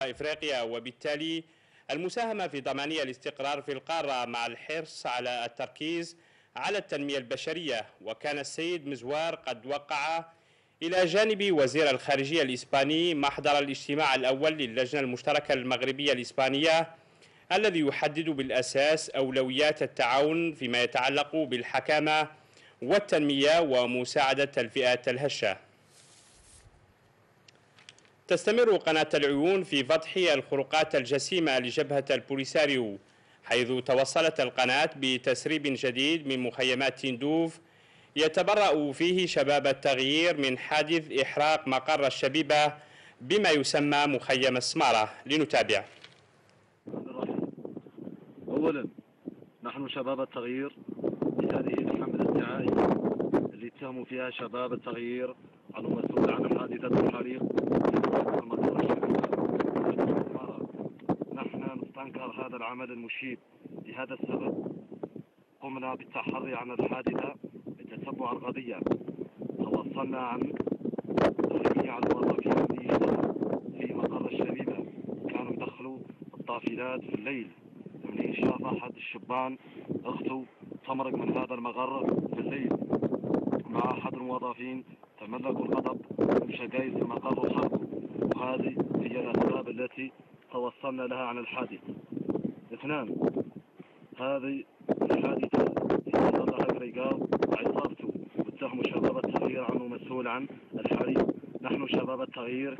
إفريقيا، وبالتالي المساهمة في ضمان الاستقرار في القارة مع الحرص على التركيز على التنمية البشرية. وكان السيد مزوار قد وقع إلى جانب وزير الخارجية الإسباني محضر الاجتماع الأول للجنة المشتركة المغربية الإسبانية الذي يحدد بالأساس أولويات التعاون فيما يتعلق بالحكامة والتنمية ومساعدة الفئات الهشة. تستمر قناة العيون في فضح الخروقات الجسيمة لجبهة البوليساريو، حيث توصلت القناة بتسريب جديد من مخيمات تندوف يتبرأ فيه شباب التغيير من حادث إحراق مقر الشبيبة بما يسمى مخيم السمارة. لنتابع. أولا، نحن شباب التغيير بهذه الحملة الدعائية اللي اتهموا فيها شباب التغيير عن المسؤول عن حادثة الحريق في مقر الشبيبة. نحن نستنكر هذا العمل المشيب. لهذا السبب قمنا بالتحري عن الحادثة لتتبع القضية. توصلنا عن جميع الموظفين في مقر الشبيبة كانوا يدخلوا الطافلات في الليل. من شاف أحد الشبان أخته تمرق من هذا المقر في الليل مع أحد الموظفين، تملكوا الغضب ومشى جايز المقر وحرقوا. وهذه هي الأسباب التي توصلنا لها عن الحادث. اثنان، هذه الحادثة استغلها قريقاو وعصابته واتهموا شباب التغيير عنه مسؤول عن الحريق. نحن شباب التغيير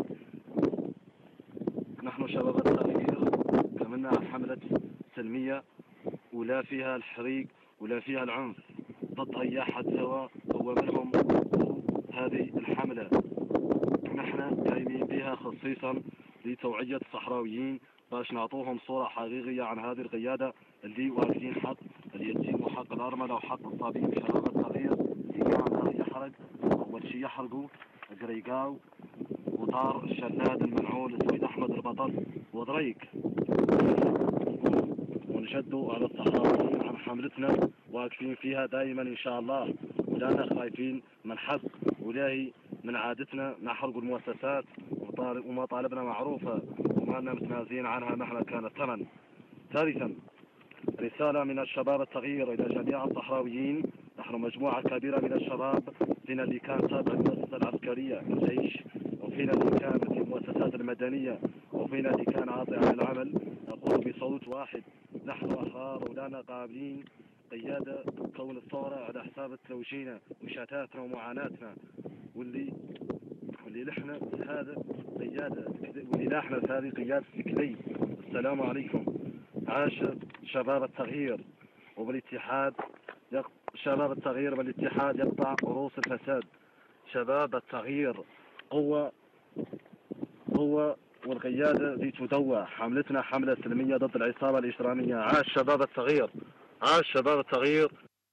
كملنا حملة سلمية ولا فيها الحريق ولا فيها العنف ضد أي أحد سواء هو منهم هذه الحملة. نحن قايمين بها خصيصا لتوعية الصحراويين باش نعطوهم صورة حقيقية عن هذه القيادة اللي واقفين حق اليتيم وحق الأرملة وحق الطبيب. شباب التغيير اللي كان يحرق أول شيء يحرقوا قريقاو وطار الشلاد المنعول السيد أحمد البطل ودريك، ونشدوا على الصحراويين عن حملتنا واقفين فيها دائما إن شاء الله، ولانا خايفين من حق ولاهي من عادتنا نحرق المؤسسات ومطالبنا معروفة وما لنا متنازلين عنها مهما كان الثمن. ثالثا، رسالة من الشباب التغيير إلى جميع الصحراويين. نحن مجموعة كبيرة من الشباب، فينا اللي كان تابع للمؤسسة العسكرية الجيش، وفينا اللي كان في المؤسسات المدنية، وفينا اللي كان عاطي عن العمل. نقول بصوت واحد: نحن أحرار ولانا قابلين قيادة كون الثورة على حساب التوجينا وشتاتنا ومعاناتنا، واللي نحن هذا قيادة واللي نحن هذه قيادة سكلي. السلام عليكم. عاش شباب التغيير وبالاتحاد شباب التغيير بالاتحاد يقطع رؤوس الفساد. شباب التغيير قوة والقيادة ذي تدوى. حملتنا حملة سلمية ضد العصابة الإجرامية. عاش شباب التغيير، عاش شباب التغيير.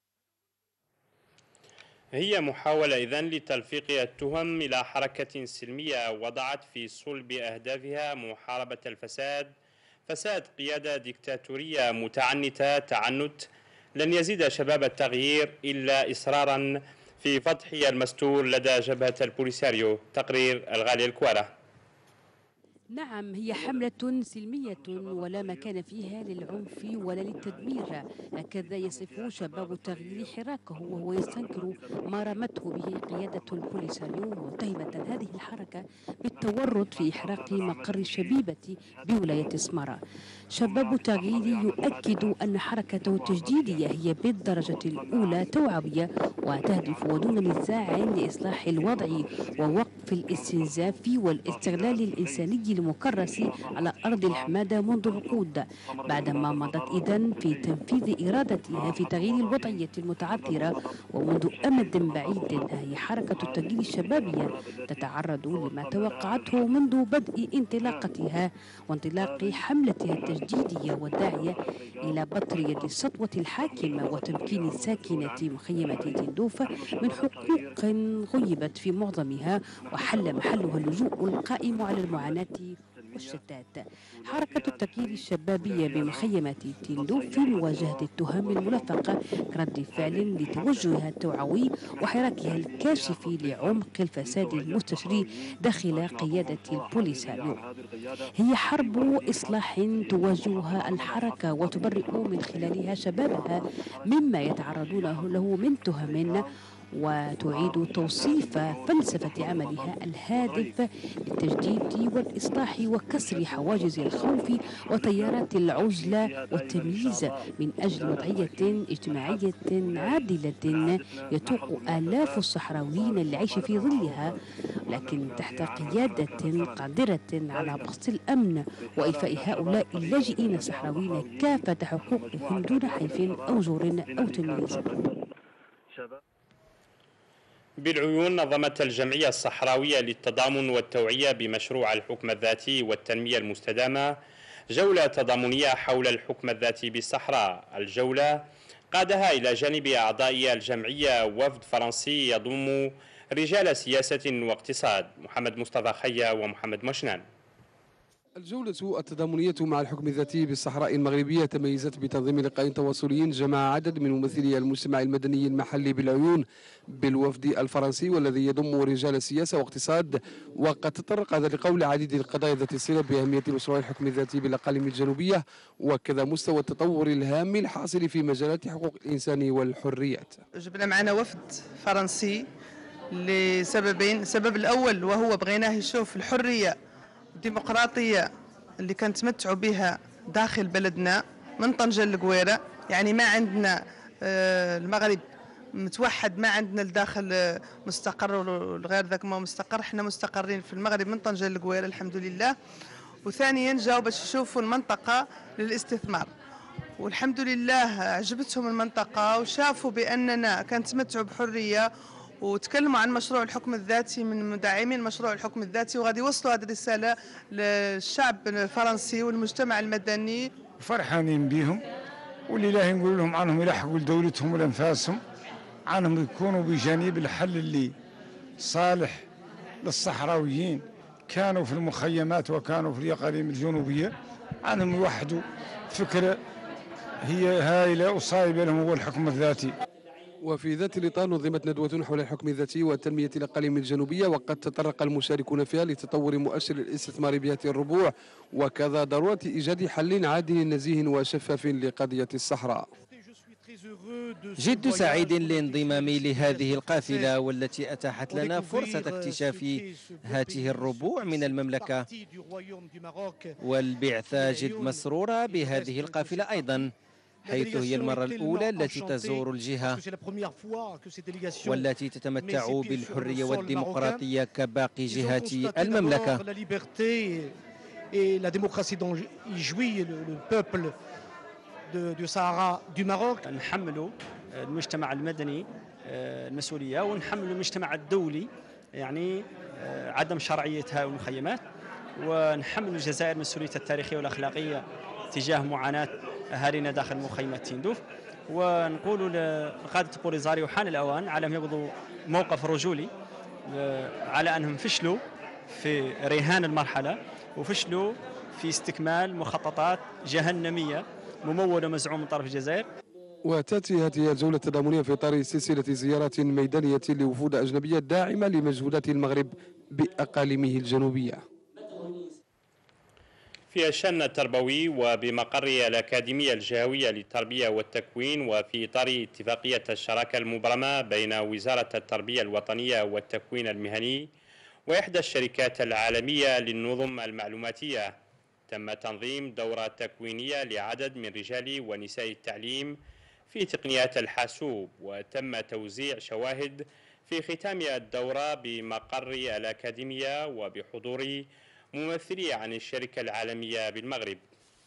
هي محاولة إذن لتلفيق التهم إلى حركة سلمية وضعت في صلب أهدافها محاربة الفساد، فساد قيادة ديكتاتورية متعنتة تعنت لن يزيد شباب التغيير إلا إصرارا في فضح المستور لدى جبهة البوليساريو. تقرير الغالي الكوارة. نعم، هي حملة سلمية ولا مكان فيها للعنف ولا للتدمير، هكذا يصف شباب التغيير حراكه، وهو يستنكر ما رمته به قيادة البوليساريو متهمة هذه الحركة بالتورط في إحراق مقر الشبيبة بولاية سمارة. شباب التغيير يؤكد أن حركته التجديدية هي بالدرجة الأولى توعوية وتهدف ودون نزاع لإصلاح الوضع ووقف الاستنزاف والاستغلال الإنساني المكرس على أرض الحمادة منذ عقود، بعدما مضت إذن في تنفيذ إرادتها في تغيير الوضعية المتعثرة. ومنذ أمد بعيد هي حركة التغيير الشبابية تتعرض لما توقعته منذ بدء انطلاقتها وانطلاق حملتها التجديدية والداعية إلى بطر يد السطوة الحاكمة وتمكين ساكنة مخيمة تندوف من حقوق غيبت في معظمها وحل محلها اللجوء القائم على المعاناة والشتات. حركة التغيير الشبابية بمخيمة تندوف في مواجهة التهم الملفقة كرد فعل لتوجهها التوعوي وحراكها الكاشف لعمق الفساد المستشري داخل قيادة البوليساريو. هي حرب إصلاح تواجهها الحركة وتبرئ من خلالها شبابها مما يتعرضون له من تهم، وتعيد توصيف فلسفة عملها الهادف للتجديد والإصلاح وكسر حواجز الخوف وتيارات العزلة والتمييز من أجل وضعية اجتماعية عادلة يتوق آلاف الصحراويين للعيش في ظلها، لكن تحت قيادة قادرة على بسط الأمن وإيفاء هؤلاء اللاجئين الصحراويين كافة حقوقهم دون حيف أو زور أو تمييز. بالعيون نظمت الجمعية الصحراوية للتضامن والتوعية بمشروع الحكم الذاتي والتنمية المستدامة جولة تضامنية حول الحكم الذاتي بالصحراء. الجولة قادها إلى جانب أعضاء الجمعية وفد فرنسي يضم رجال سياسة واقتصاد، محمد مصطفى خيا ومحمد مشنان. الجولة التضامنية مع الحكم الذاتي بالصحراء المغربية تميزت بتنظيم لقاء تواصلي جمع عدد من ممثلي المجتمع المدني المحلي بالعيون بالوفد الفرنسي والذي يضم رجال سياسة واقتصاد، وقد تطرق هذا اللقاء لعديد القضايا ذات الصلة بأهمية مشروع الحكم الذاتي بالأقاليم الجنوبية وكذا مستوى التطور الهام الحاصل في مجالات حقوق الإنسان والحريات. جبنا معنا وفد فرنسي لسببين. السبب الأول وهو بغيناه يشوف الحرية الديمقراطية اللي كنتمتعوا بها داخل بلدنا من طنجة للقويرة، يعني ما عندنا المغرب متوحد، ما عندنا الداخل مستقر والغير ذاك ما مستقر، احنا مستقرين في المغرب من طنجة للقويرة الحمد لله. وثانيا جاوا باش يشوفوا المنطقة للاستثمار، والحمد لله عجبتهم المنطقة وشافوا بأننا كنتمتعوا بحرية، وتكلموا عن مشروع الحكم الذاتي من مدعمين مشروع الحكم الذاتي، وغادي يوصلوا هذه الرسالة للشعب الفرنسي والمجتمع المدني. فرحانين بهم، واللي نقول لهم عنهم يلحقوا لدولتهم ولانفاسهم، عنهم يكونوا بجانب الحل اللي صالح للصحراويين كانوا في المخيمات وكانوا في الأقاليم الجنوبية، عنهم يوحدوا فكرة هي هائلة وصايبة لهم هو الحكم الذاتي. وفي ذات الإطار نظمت ندوة حول الحكم الذاتي وتنمية الأقاليم الجنوبية، وقد تطرق المشاركون فيها لتطور مؤشر الاستثمار بهذه الربوع وكذا ضرورة إيجاد حل عادل نزيه وشفاف لقضية الصحراء. جد سعيد لانضمامي لهذه القافلة والتي أتاحت لنا فرصة اكتشاف هذه الربوع من المملكة، والبعثة جد مسرورة بهذه القافلة أيضا، حيث هي المرة الأولى التي تزور الجهة والتي تتمتع بالحرية والديمقراطية كباقي جهات المملكة. نحمل المجتمع المدني المسؤولية، ونحمل المجتمع الدولي يعني عدم شرعية هؤلاء المخيمات، ونحمل الجزائر مسؤولية التاريخية والأخلاقية تجاه معاناة أهالينا داخل مخيمات تندوف. ونقول لقادة بوليزاريو حان الأوان على أن يأخذوا موقف رجولي على أنهم فشلوا في رهان المرحلة وفشلوا في استكمال مخططات جهنمية ممولة ومزعومة من طرف الجزائر. وتأتي هذه الجولة التضامنية في إطار سلسلة زيارات ميدانية لوفود أجنبية داعمة لمجهودات المغرب بأقاليمه الجنوبية. في الشأن التربوي وبمقر الأكاديمية الجهوية للتربية والتكوين، وفي إطار اتفاقية الشراكة المبرمة بين وزارة التربية الوطنية والتكوين المهني وإحدى الشركات العالمية للنظم المعلوماتية، تم تنظيم دورة تكوينية لعدد من رجال ونساء التعليم في تقنيات الحاسوب، وتم توزيع شواهد في ختام الدورة بمقر الأكاديمية وبحضور ممثلي عن الشركة العالمية بالمغرب.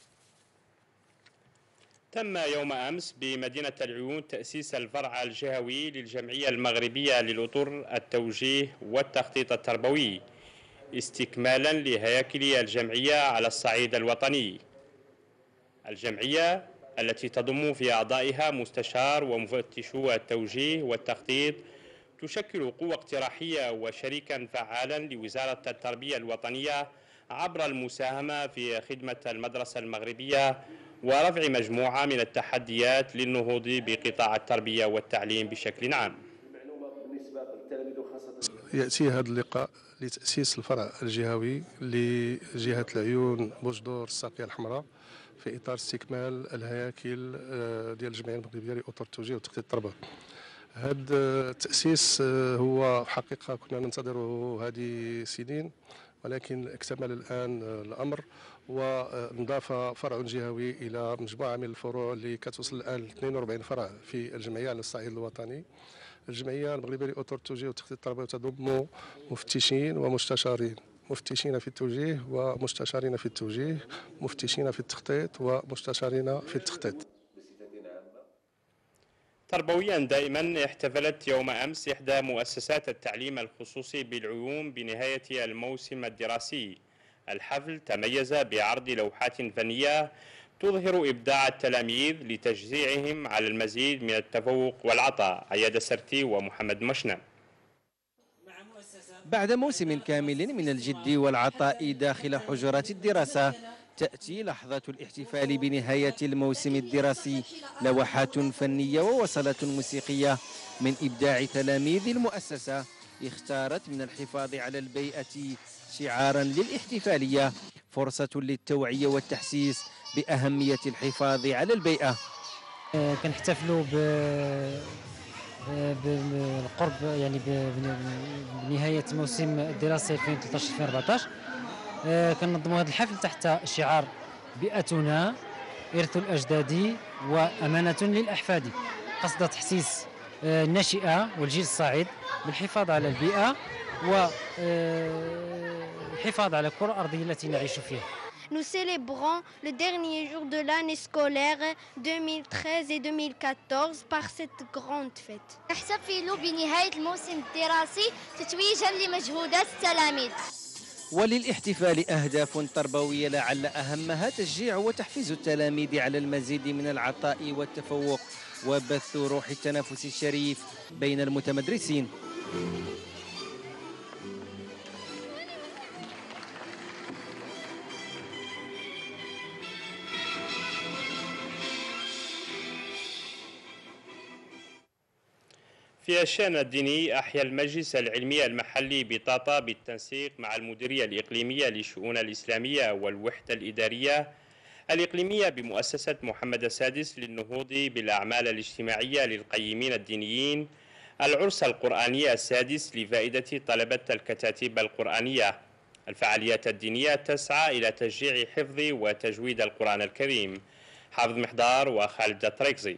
تم يوم أمس بمدينة العيون تأسيس الفرع الجهوي للجمعية المغربية للأطر التوجيه والتخطيط التربوي، استكمالا لهياكل الجمعية على الصعيد الوطني. الجمعية التي تضم في أعضائها مستشار ومفتشو التوجيه والتخطيط تشكل قوة اقتراحية وشريكا فعالا لوزارة التربية الوطنية عبر المساهمة في خدمة المدرسة المغربية ورفع مجموعة من التحديات للنهوض بقطاع التربية والتعليم بشكل عام. يأتي هذا اللقاء لتأسيس الفرع الجهوي لجهة العيون بوجدور الساقية الحمراء في إطار استكمال الهياكل ديال الجمعية المغربية لإطار التوجيه وتخطيط التربة. هذا التأسيس هو حقيقة كنا ننتظره هذه سنين، ولكن اكتمل الآن الأمر ونضاف فرع جهوي إلى مجموعة من الفروع اللي كتوصل الآن ل 42 فرع في الجمعية على الصعيد الوطني. الجمعية المغربية لإطار التوجيه وتخطيط التربوي تضم مفتشين ومستشارين، مفتشين في التوجيه ومستشارين في التوجيه، مفتشين في التخطيط ومستشارين في التخطيط. تربويا دائما احتفلت يوم أمس إحدى مؤسسات التعليم الخصوصي بالعيون بنهاية الموسم الدراسي. الحفل تميز بعرض لوحات فنية تظهر إبداع التلاميذ لتشجيعهم على المزيد من التفوق والعطاء. عياد سرتي ومحمد مشنم. بعد موسم كامل من الجد والعطاء داخل حجرات الدراسة، تأتي لحظة الاحتفال بنهاية الموسم الدراسي. لوحات فنية ووصلات موسيقية من إبداع تلاميذ المؤسسة اختارت من الحفاظ على البيئة شعارا للاحتفالية، فرصة للتوعية والتحسيس بأهمية الحفاظ على البيئة. كنحتفلوا بالقرب يعني بنهاية الموسم الدراسي 2013-2014. كننظموا هذا الحفل تحت شعار بيئتنا إرث الأجداد وأمانة للأحفاد، قصد تحسيس الناشئة والجيل الصاعد بالحفاظ على البيئة والحفاظ على الكرة الأرضية التي نعيش فيها. Nous célébrons le dernier jour de l'année scolaire 2013 et 2014 par cette grande fête. نحتفل بنهاية الموسم الدراسي تتويجا لمجهودات التلاميذ. وللاحتفال أهداف تربوية لعل أهمها تشجيع وتحفيز التلاميذ على المزيد من العطاء والتفوق وبث روح التنافس الشريف بين المتمدرسين. في الشأن الديني، أحيا المجلس العلمي المحلي بطاطا بالتنسيق مع المديرية الإقليمية للشؤون الإسلامية والوحدة الإدارية الإقليمية بمؤسسة محمد السادس للنهوض بالأعمال الاجتماعية للقيمين الدينيين العرس القرآني السادس لفائدة طلبة الكتاتيب القرآنية. الفعاليات الدينية تسعى إلى تشجيع حفظ وتجويد القرآن الكريم. حافظ محضار وخالد الطريقزي.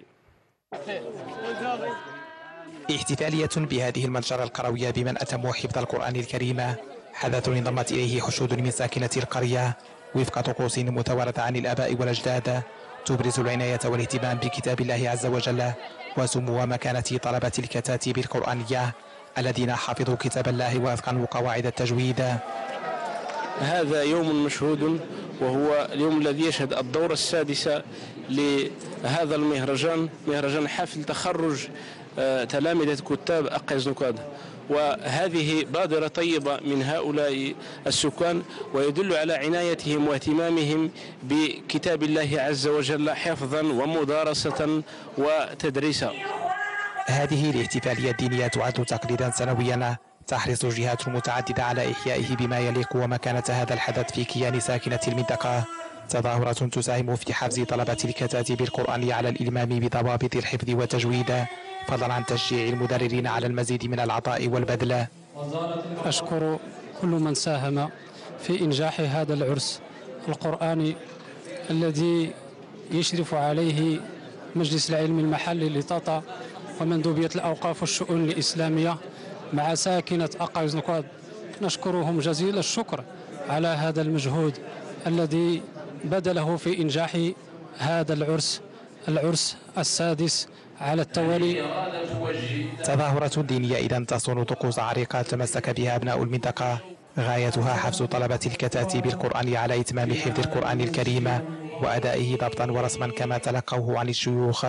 احتفالية بهذه المنشرة القروية بمن أتموا حفظ القرآن الكريم، حدث انضمت إليه حشود من ساكنة القرية وفق طقوس متوارثة عن الآباء والأجداد تبرز العناية والاهتمام بكتاب الله عز وجل وسمو مكانة طلبة الكتاتيب القرآنية الذين حفظوا كتاب الله وفقا قواعد التجويد. هذا يوم مشهود، وهو اليوم الذي يشهد الدورة السادسة لهذا المهرجان، مهرجان حفل تخرج تلامذة كتاب أقيز نكاد، وهذه بادرة طيبة من هؤلاء السكان ويدل على عنايتهم واهتمامهم بكتاب الله عز وجل حفظا ومدارسة وتدريسا. هذه الاحتفالية الدينية تعد تقليدا سنويا تحرص جهات متعددة على إحيائه بما يليق ومكانة هذا الحدث في كيان ساكنة المنطقة. تظاهرة تساهم في حفز طلبة الكتاتيب القرآنية على الإلمام بضوابط الحفظ والتجويد، فضلا عن تشجيع المدررين على المزيد من العطاء والبذل. أشكر كل من ساهم في إنجاح هذا العرس القرآني الذي يشرف عليه مجلس العلم المحلي لطاطا ومندوبية الأوقاف والشؤون الإسلامية مع ساكنة أقايز نكاد. نشكرهم جزيل الشكر على هذا المجهود الذي بذله في إنجاح هذا العرس السادس على التوالي. تظاهرة دينية إذن تصون طقوس عريقة تمسك بها أبناء المنطقة، غايتها حفز طلبة الكتاتيب القرآنية على إتمام حفظ القرآن الكريم وأدائه ضبطا ورسما كما تلقوه عن الشيوخ.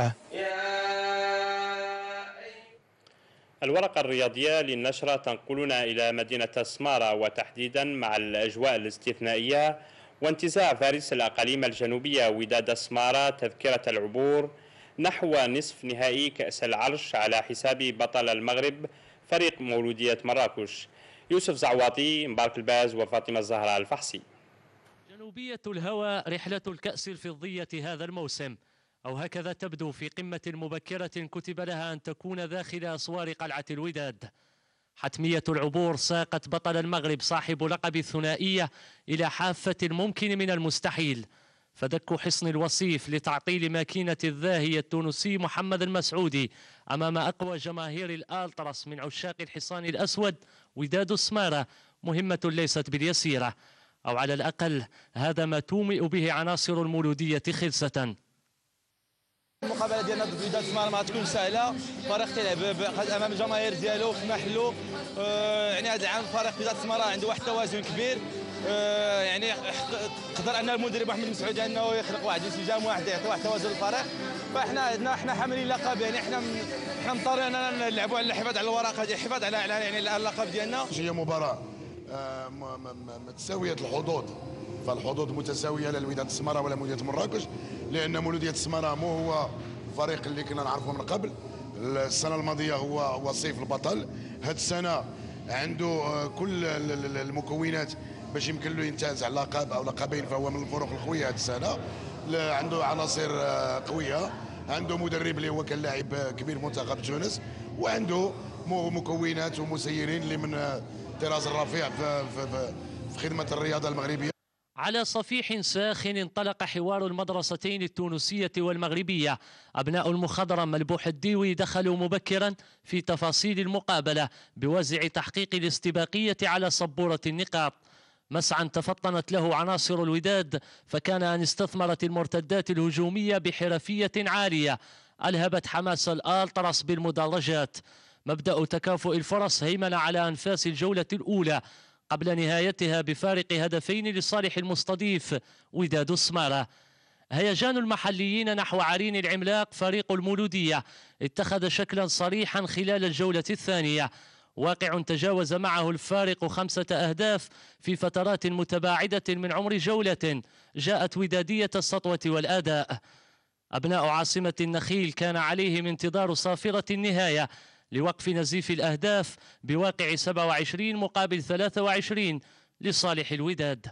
الورقة الرياضية للنشرة تنقلنا إلى مدينة سمارة، وتحديدا مع الأجواء الاستثنائية وانتزاع فارس الأقاليم الجنوبية وداد سمارة تذكرة العبور نحو نصف نهائي كأس العرش على حساب بطل المغرب فريق مولودية مراكش. يوسف زعواطي، مبارك الباز وفاطمة الزهراء الفحصي. جنوبية الهوى رحلة الكأس الفضية هذا الموسم، أو هكذا تبدو في قمة مبكرة كتب لها أن تكون داخل أسوار قلعة الوداد. حتمية العبور ساقت بطل المغرب صاحب لقب الثنائية إلى حافة الممكن من المستحيل، فدك حصن الوصيف لتعطيل ماكينة الذاهية التونسي محمد المسعودي أمام أقوى جماهير الألتراس من عشاق الحصان الأسود وداد السمارة مهمة ليست باليسيرة، أو على الأقل هذا ما تومئ به عناصر المولودية خلسة. المقابله ديالنا ضد وداد السمارة ما تكون سهله، فريق تيلعب امام الجماهير ديالو في محلو. يعني هذا العام فريق وداد السمارة عنده واحد التوازن كبير، يعني قدر ان المدرب محمد مسعودي انه يخلق واحد الانسجام واحد يعطي واحد التوازن للفريق. فاحنا عندنا حاملين لقب، يعني احنا مضطرين اننا نلعبوا على الحفاظ على الورقه ديال الحفاظ على يعني اللقب ديالنا. هي مباراه متساويه الحظوظ، فالحظوظ متساويه لا لوداد السمارة ولا مولودية مراكش، لان مولودية السمارة مو هو الفريق اللي كنا نعرفه من قبل. السنه الماضيه هو صيف البطل، هذه السنه عنده كل المكونات باش يمكن له ينتهز على لقب او لقبين، فهو من الفرق القويه هذه السنه. عنده عناصر قويه، عنده مدرب اللي هو كان لاعب كبير منتخب تونس، وعنده مكونات ومسيرين اللي من طراز الرفيع في خدمه الرياضه المغربيه. على صفيح ساخن انطلق حوار المدرستين التونسية والمغربية. أبناء المخضرم ملبوح الديوي دخلوا مبكرا في تفاصيل المقابلة بوازع تحقيق الاستباقية على سبورة النقاط. مسعى تفطنت له عناصر الوداد، فكان أن استثمرت المرتدات الهجومية بحرفية عالية ألهبت حماس الألتراس بالمدرجات. مبدأ تكافؤ الفرص هيمن على أنفاس الجولة الأولى قبل نهايتها بفارق هدفين لصالح المستضيف وداد السمارة. هيجان المحليين نحو عرين العملاق فريق المولودية اتخذ شكلا صريحا خلال الجولة الثانية، واقع تجاوز معه الفارق 5 أهداف في فترات متباعدة من عمر جولة جاءت ودادية السطوة والأداء. أبناء عاصمة النخيل كان عليهم انتظار صافرة النهاية لوقف نزيف الأهداف بواقع 27 مقابل 23 لصالح الوداد.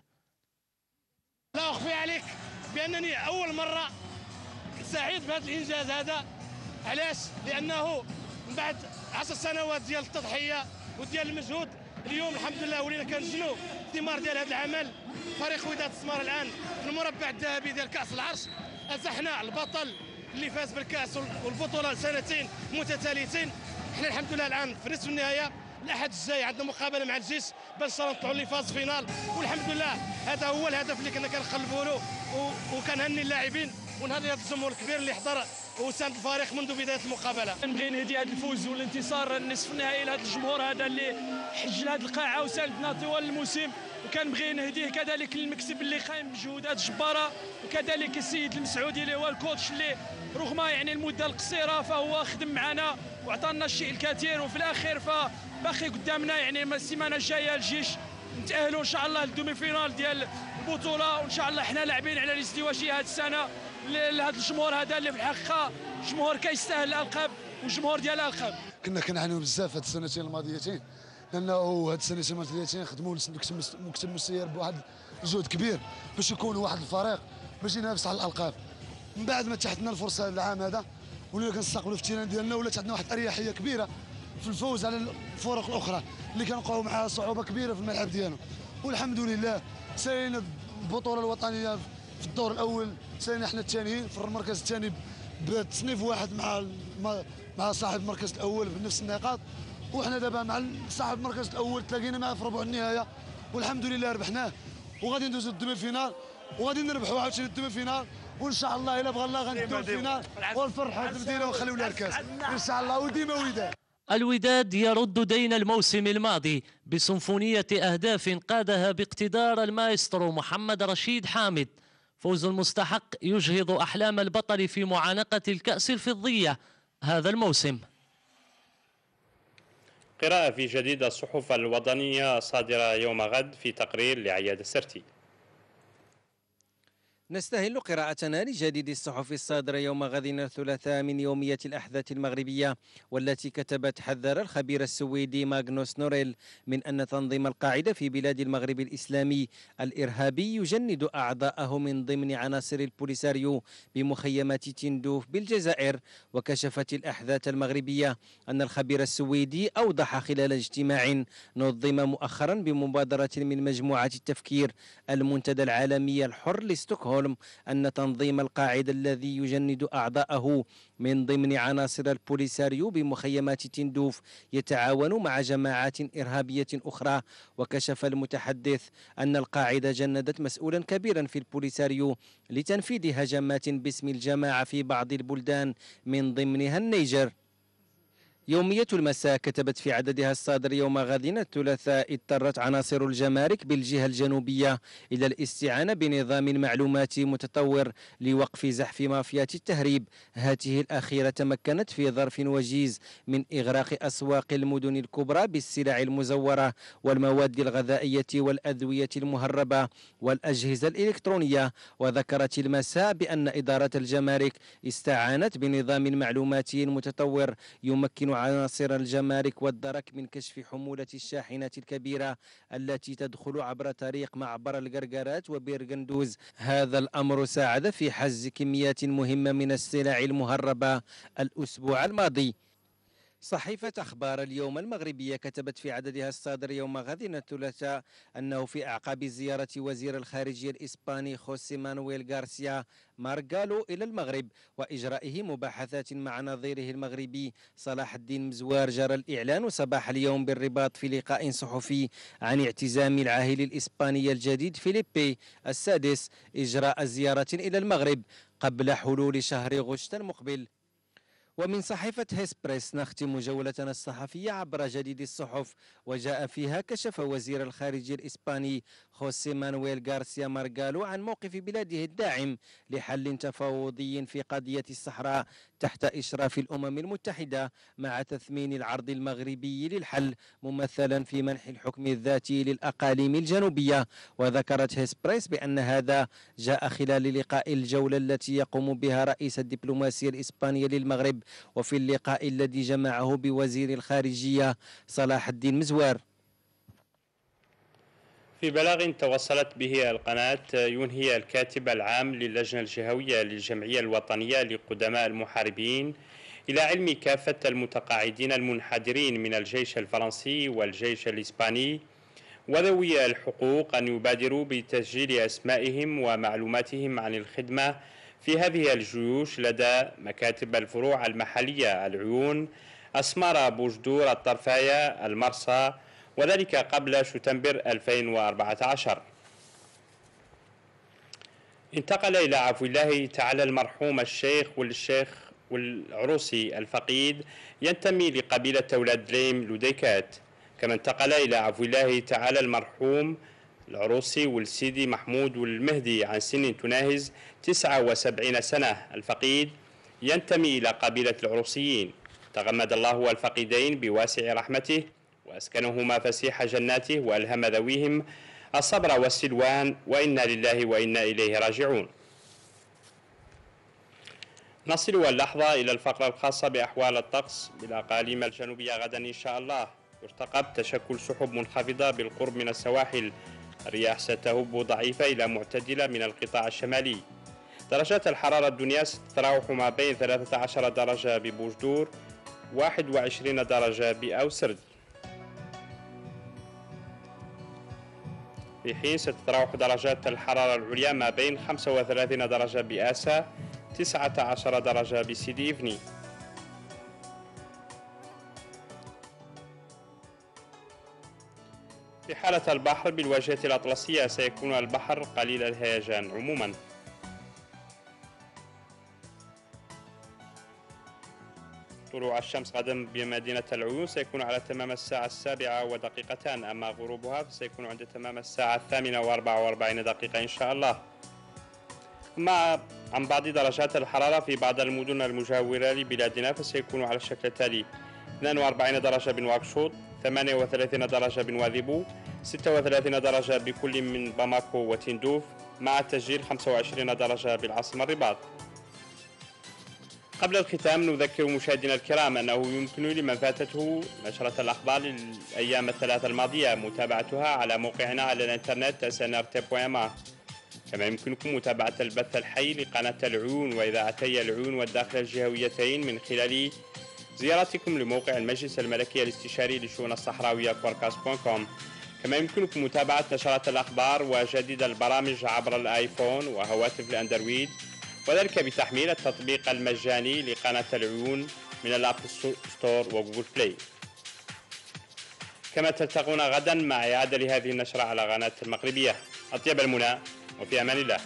لا أخفي عليك بأنني أول مرة سعيد بهذا الإنجاز هذا. علاش؟ لأنه من بعد 10 سنوات ديال التضحية وديال المجهود، اليوم الحمد لله ولينا كنجنوا الثمار ديال هذا العمل. فريق وداد السمارة الآن في المربع الذهبي ديال كأس العرش، أزحنا البطل اللي فاز بالكأس والبطولة سنتين متتاليتين. احنا الحمد لله الان في نصف النهايه، الاحد الجاي عندنا مقابله مع الجيش باش ان شاء الله نطلعوا لفاز فينال، والحمد لله هذا هو الهدف اللي كنا كنقلبوا له. وكنهني اللاعبين ونهني هذا الجمهور الكبير اللي حضر وساند الفريق منذ بدايه المقابله. نبغي نهدي هذا الفوز والانتصار النصف النهائي لهذا الجمهور هذا اللي حج لهذه القاعه وساندنا طوال الموسم، وكنبغي نهديه كذلك للمكسب اللي قايم بجهودات جباره، وكذلك السيد المسعودي اللي هو الكوتش اللي رغم يعني المده القصيره فهو خدم معنا وعطانا الشيء الكثير. وفي الاخير فباقي قدامنا يعني السيمانه الجايه الجيش نتاهلوا ان شاء الله للدومي فينال ديال البطوله، وان شاء الله احنا لاعبين على الازدواجيه هذه السنه لهذا الجمهور هذا اللي في الحقيقه جمهور كيستاهل الالقاب وجمهور ديال الالقاب. كنا كنعانيو بزاف هاد السنتين الماضيتين، لانه هاد السنتين الماضيتين خدموا مكتب مسير بواحد الجهد كبير باش يكونوا واحد الفريق باش ينافس على الالقاب. من بعد ما تحت لنا الفرصه العام هذا ولينا كنستقبلوا في التيران ديالنا، ولات عندنا واحد الاريحيه كبيره في الفوز على الفرق الاخرى اللي كنلقاو معها صعوبه كبيره في الملعب ديالنا. والحمد لله سالينا البطوله الوطنيه في الدور الاول، سالينا احنا الثانيين في المركز الثاني بتصنيف واحد مع صاحب المركز الاول بنفس النقاط، وحنا دابا مع صاحب المركز الاول تلاقينا معاه في ربع النهايه والحمد لله ربحناه، وغادي ندوزو للدومي فينال وغادي نربحوا عاوتاني الدومي فينال، وان شاء الله الا بغى الله غندوزو الفينال والفرحه تبدينا ونخليو لها الكاس ان شاء الله. وديما وداد الوداد يرد دين الموسم الماضي بسيمفونية أهداف قادها باقتدار المايسترو محمد رشيد حامد. فوز مستحق يجهض أحلام البطل في معانقة الكأس الفضية هذا الموسم. قراءة في جديد الصحف الوطنية صادرة يوم غد في تقرير لعياد السرتي. نستهل قراءتنا لجديد الصحف الصادرة يوم غد الثلاثاء من يومية الأحداث المغربية، والتي كتبت: حذر الخبير السويدي ماغنوس نوريل من أن تنظيم القاعدة في بلاد المغرب الإسلامي الإرهابي يجند أعضاءه من ضمن عناصر البوليساريو بمخيمات تندوف بالجزائر. وكشفت الأحداث المغربية أن الخبير السويدي أوضح خلال اجتماع نظم مؤخرا بمبادرة من مجموعة التفكير المنتدى العالمي الحر لستوكهولم أن تنظيم القاعدة الذي يجند أعضاءه من ضمن عناصر البوليساريو بمخيمات تندوف يتعاون مع جماعات إرهابية أخرى. وكشف المتحدث أن القاعدة جندت مسؤولا كبيرا في البوليساريو لتنفيذ هجمات باسم الجماعة في بعض البلدان من ضمنها النيجر. يومية المساء كتبت في عددها الصادر يوم غد الثلاثاء: اضطرت عناصر الجمارك بالجهة الجنوبية إلى الاستعانة بنظام معلوماتي متطور لوقف زحف مافيات التهريب. هذه الأخيرة تمكنت في ظرف وجيز من إغراق أسواق المدن الكبرى بالسلع المزورة والمواد الغذائية والأدوية المهربة والأجهزة الإلكترونية. وذكرت المساء بأن إدارة الجمارك استعانت بنظام معلوماتي متطور يمكن عناصر الجمارك والدرك من كشف حمولة الشاحنات الكبيرة التي تدخل عبر طريق معبر القرقرات وبيرغندوز. هذا الأمر ساعد في حز كميات مهمة من السلع المهربة الأسبوع الماضي. صحيفة أخبار اليوم المغربية كتبت في عددها الصادر يوم غد الثلاثاء أنه في أعقاب زيارة وزير الخارجية الإسباني خوسي مانويل غارسيا مارغالو إلى المغرب وإجرائه مباحثات مع نظيره المغربي صلاح الدين مزوار، جرى الإعلان صباح اليوم بالرباط في لقاء صحفي عن اعتزام العاهل الإسباني الجديد فيليبي السادس إجراء زيارة إلى المغرب قبل حلول شهر غشت المقبل. ومن صحيفة هيسبريس نختم جولتنا الصحفية عبر جديد الصحف، وجاء فيها كشف وزير الخارجية الإسباني خوسي مانويل غارسيا مارغالو عن موقف بلاده الداعم لحل تفاوضي في قضية الصحراء تحت إشراف الأمم المتحدة مع تثمين العرض المغربي للحل ممثلا في منح الحكم الذاتي للأقاليم الجنوبية. وذكرت هيسبريس بأن هذا جاء خلال لقاء الجولة التي يقوم بها رئيس الدبلوماسية الإسبانية للمغرب، وفي اللقاء الذي جمعه بوزير الخارجية صلاح الدين مزوار. في بلاغ توصلت به القناة، ينهي الكاتب العام للجنة الجهوية للجمعية الوطنية لقدماء المحاربين إلى علم كافة المتقاعدين المنحدرين من الجيش الفرنسي والجيش الإسباني وذوي الحقوق أن يبادروا بتسجيل أسمائهم ومعلوماتهم عن الخدمة في هذه الجيوش لدى مكاتب الفروع المحلية العيون، أسمارة، بوجدور، الطرفاية، المرصى، وذلك قبل شتنبر 2014. انتقل إلى عفو الله تعالى المرحوم الشيخ والعروسي الفقيد ينتمي لقبيلة أولاد دليم لديكات. كما انتقل إلى عفو الله تعالى المرحوم العروسي والسيدي محمود والمهدي عن سن تناهز 79 سنة الفقيد ينتمي إلى قبيلة العروسيين. تغمد الله الفقيدين بواسع رحمته وأسكنهما فسيح جناته وألهم ذويهم الصبر والسلوان، وإنا لله وإنا إليه راجعون. نصل اللحظة إلى الفقرة الخاصة بأحوال الطقس بالأقاليم الجنوبية. غدا إن شاء الله يرتقب تشكل سحب منخفضة بالقرب من السواحل، الرياح ستهب ضعيفة إلى معتدلة من القطاع الشمالي. درجات الحرارة الدنيا ستتراوح ما بين 13 درجة ببوجدور 21 درجة بأوسرد، في حين ستتراوح درجات الحرارة العليا ما بين 35 درجة بآسا 19 درجة بسيدي إفني. في حالة البحر بالواجهة الأطلسية سيكون البحر قليل الهيجان عموما. طلوع الشمس غدا بمدينة العيون سيكون على تمام الساعة 7:02، أما غروبها فسيكون عند تمام الساعة 8:44 إن شاء الله. مع عن بعض درجات الحرارة في بعض المدن المجاورة لبلادنا فسيكون على الشكل التالي: 42 درجة بنواكشوط، 38 درجة بنواذيبو، 36 درجة بكل من باماكو وتندوف، مع تسجيل 25 درجة بالعاصمة الرباط. قبل الختام نذكر مشاهدينا الكرام أنه يمكن لمن فاتته نشرة الأخبار الأيام الثلاثة الماضية متابعتها على موقعنا على الإنترنت snrt.ma. كما يمكنكم متابعة البث الحي لقناة العيون وإذاعتي العيون والداخل الجهويتين من خلال زيارتكم لموقع المجلس الملكي الاستشاري للشؤون الصحراوية كوركاس.com. كما يمكنكم متابعة نشرات الأخبار وجديد البرامج عبر الآيفون وهواتف الأندرويد، وذلك بتحميل التطبيق المجاني لقناة العيون من الأب ستور وجوجل بلاي. كما تلتقون غدا مع إعادة لهذه النشرة على قناة المغربية. أطيب المنى وفي أمان الله.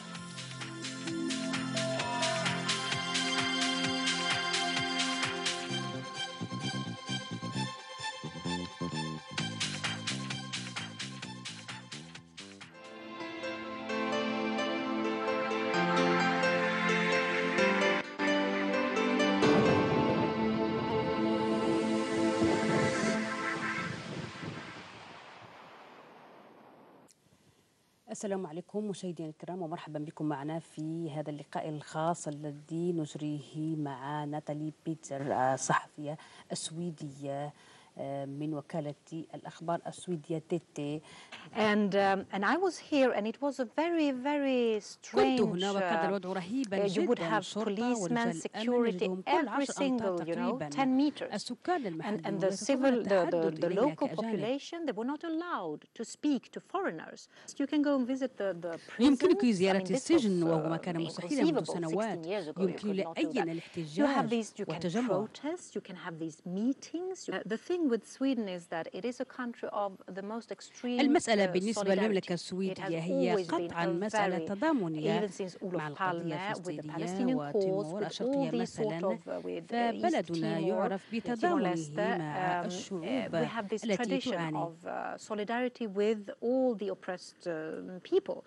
السلام عليكم مشاهدينا الكرام ومرحبا بكم معنا في هذا اللقاء الخاص الذي نجريه مع ناتالي بيتر الصحفية السويدية من وكالة الأخبار السويدية TT. And I was here and it was a very strange. كنت هنا وكان الوضع رهيبا you would جدا. have policemen, security, every single, 10 meters. السكان And the civil, the local population, they were not allowed to speak to foreigners. You can go and visit the prison. يمكنك زيارة السجن وهو ما كان مستحيلا منذ سنوات. يمكن لأي الاحتجاج والتجمع. You can have these meetings. The thing with Sweden is that it is a country of the most extreme. المسألة بالنسبة للمملكة السويدية هي قطعا مسألة تضامنية مع القضية الفلسطينية وتيمور الشرقية مثلا، فبلدنا يعرف بتضامنه مع الشعوب التي تعاني. solidarity with all the oppressed people.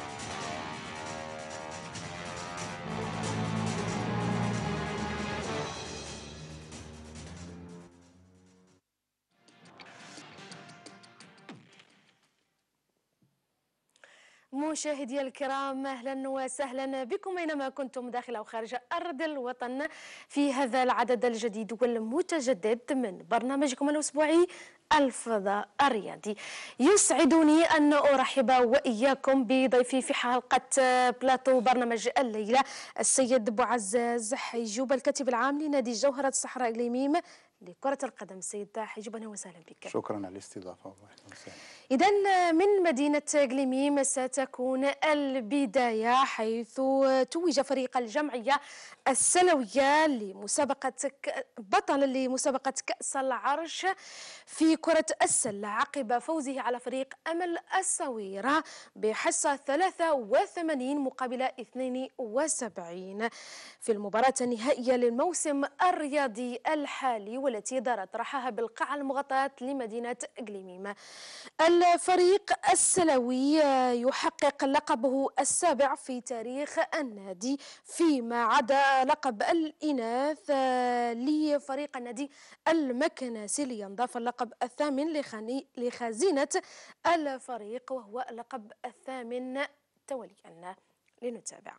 مشاهدي الكرام، اهلا وسهلا بكم اينما كنتم داخل او خارج ارض الوطن في هذا العدد الجديد والمتجدد من برنامجكم الاسبوعي الفضاء الرياضي. يسعدني ان ارحب واياكم بضيفي في حلقه بلاطو برنامج الليله السيد بوعزاز حيجوب الكاتب العام لنادي جوهرة الصحراء إقليميم لكرة القدم. سيد حيجوب اهلا وسهلا بك. شكرا على الاستضافه. إذا من مدينة إقليميم ستكون البداية، حيث توج فريق الجمعية السلوية بطلا لمسابقة كأس العرش في كرة السلة عقب فوزه على فريق أمل الصويرة بحصة 83 مقابل 72 في المباراة النهائية للموسم الرياضي الحالي والتي دارت رحاها بالقاعة المغطاة لمدينة إقليميم. الفريق السلوي يحقق لقبه السابع في تاريخ النادي، فيما عدا لقب الإناث لفريق النادي المكناسي لينضاف اللقب الثامن لخزينة الفريق وهو اللقب الثامن توليا. لنتابع.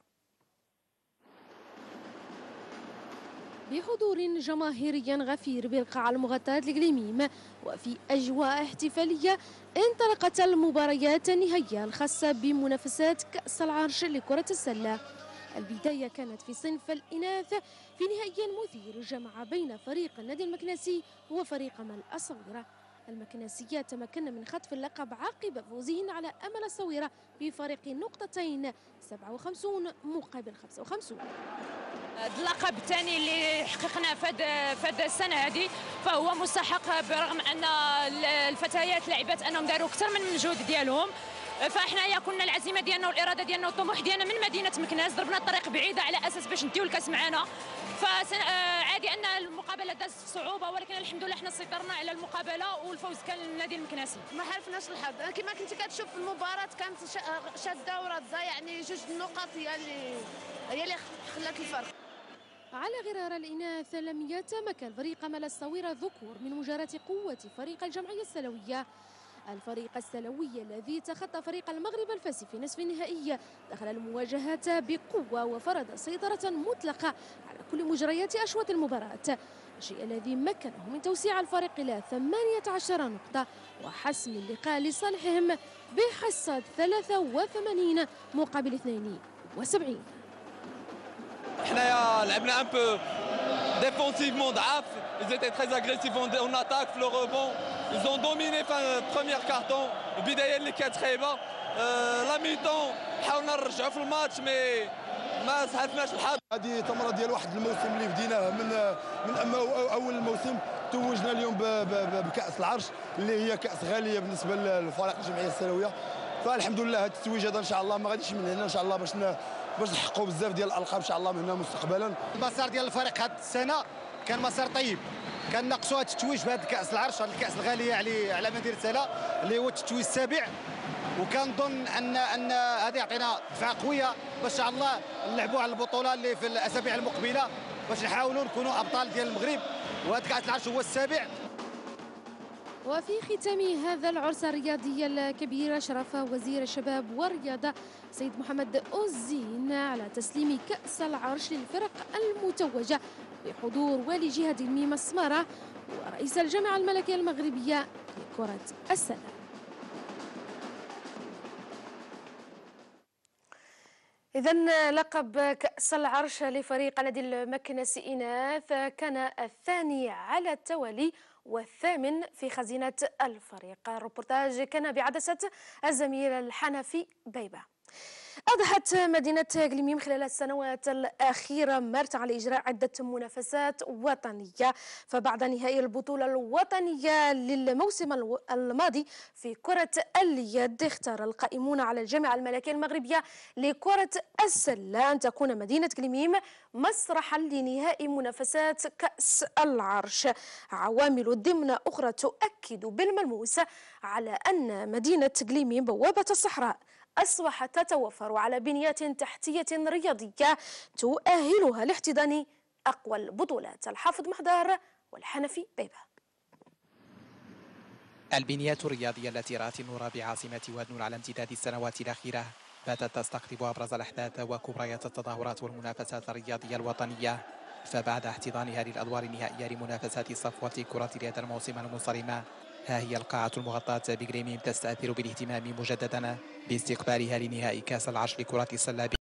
بحضور جماهيري غفير بالقاعة المغطاة لإقليميم وفي أجواء احتفالية انطلقت المباريات النهائية الخاصة بمنافسات كأس العرش لكرة السلة. البداية كانت في صنف الإناث في نهائي مثير جمع بين فريق النادي المكناسي وفريق أمل الصويرة. المكناسيات تمكن من خطف اللقب عقب فوزهن على أمل الصويرة بفارق نقطتين 57 مقابل 55. اللقب الثاني اللي حققناه في السنه هذه فهو مستحق، برغم ان الفتيات لعبات انهم داروا اكثر من المجهود ديالهم. فاحنا كنا العزيمه ديالنا والاراده ديالنا والطموح ديالنا من مدينه مكناس، ضربنا الطريق بعيده على اساس باش نديو الكاس معنا. فعادي ان المقابله دازت بصعوبه، ولكن الحمد لله حنا سيطرنا على المقابله والفوز كان للنادي المكناسي. ما حالفناش الحظ، كما كنتي كتشوف المباراه كانت شاده ورده، يعني جوج النقط هي اللي خلات الفرق. على غرار الإناث لم يتمكن فريق أمل الصويرة ذكور من مجاراة قوة فريق الجمعية السلوية الفريق السلوي الذي تخطى فريق المغرب الفاسي في نصف النهائي دخل المواجهات بقوة وفرض سيطرة مطلقة على كل مجريات أشواط المباراة، الشيء الذي مكنه من توسيع الفريق إلى 18 نقطة وحسم اللقاء لصالحهم بحصة 83 مقابل 72. حنايا لعبنا ان بو ديفونسيفمون ضعاف. ils étaient très agressifs en attaque في لو rebond. ils ont dominé في premier carton. البدايه اللي كانت خايبه لا ميتون حاولنا نرجعوا في الماتش مي ما سعفناش الحظ. هذه ثمره ديال واحد الموسم اللي بديناه من اول الموسم. توجنا اليوم بكاس العرش اللي هي كاس غاليه بالنسبه للفرق الجمعيه السنويه، فالحمد لله هذا التتويج هذا ان شاء الله ما غاديش من هنا ان شاء الله باش نحققوا بزاف ديال الالقاب ان شاء الله من هنا مستقبلا. المسار ديال الفريق هذه السنه كان مسار طيب، كان ناقصوا هذا التتويج بهذا كاس العرش، هذا الكاس الغاليه على مدينه سلا اللي هو التتويج السابع، وكنظن ان هذا يعطينا دفعه قويه باش ان شاء الله نلعبوا على البطوله اللي في الاسابيع المقبله باش نحاولوا نكونوا ابطال ديال المغرب، وهذا كاس العرش هو السابع. وفي ختام هذا العرس الرياضي الكبير شرف وزير الشباب والرياضة سيد محمد أوزين على تسليم كأس العرش للفرق المتوجة بحضور والي جهة الميم السمارة ورئيس الجامعة الملكية المغربية لكرة السلة. إذن لقب كأس العرش لفريق نادي المكنسي إناث كان الثاني على التوالي والثامن في خزينة الفريق. الروبورتاج كان بعدسة الزميل الحنفي بيبة. أضحت مدينة غليميم خلال السنوات الأخيرة مرت على إجراء عدة منافسات وطنية، فبعد نهاية البطولة الوطنية للموسم الماضي في كرة اليد اختار القائمون على الجامعة الملكية المغربية لكرة السلة أن تكون مدينة غليميم مسرحا لنهائي منافسات كأس العرش. عوامل ضمن أخرى تؤكد بالملموس على أن مدينة غليميم بوابة الصحراء أصبحت تتوفر على بنيات تحتية رياضية تؤهلها لاحتضان أقوى البطولات. الحافظ محضار والحنفي بيبة. البنيات الرياضية التي رأت النور بعاصمة ودنون على امتداد السنوات الأخيرة باتت تستقطب أبرز الأحداث وكبريات التظاهرات والمنافسات الرياضية الوطنية، فبعد احتضانها للأدوار النهائية لمنافسات صفوة كرة اليد الموسم المنصرمة، ها هي القاعة المغطاة بغليميم تستأثر بالاهتمام مجددا باستقبالها لنهائي كأس العرش لكرة السلة